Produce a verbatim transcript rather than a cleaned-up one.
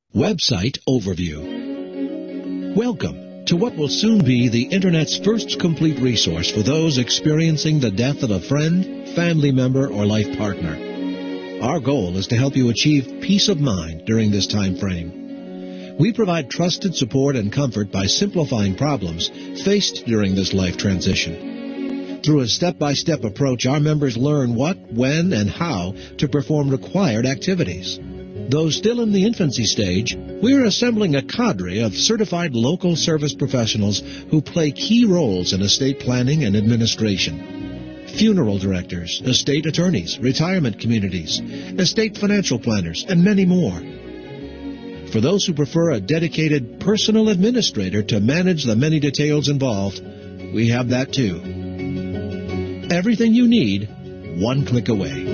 Website Overview. Welcome to what will soon be the Internet's first complete resource for those experiencing the death of a friend, family member, or life partner. Our goal is to help you achieve peace of mind during this time frame. We provide trusted support and comfort by simplifying problems faced during this life transition. Through a step-by-step approach, our members learn what, when, and how to perform required activities. Though still in the infancy stage, we're assembling a cadre of certified local service professionals who play key roles in estate planning and administration. Funeral directors, estate attorneys, retirement communities, estate financial planners, and many more. For those who prefer a dedicated personal administrator to manage the many details involved, we have that too. Everything you need, one click away.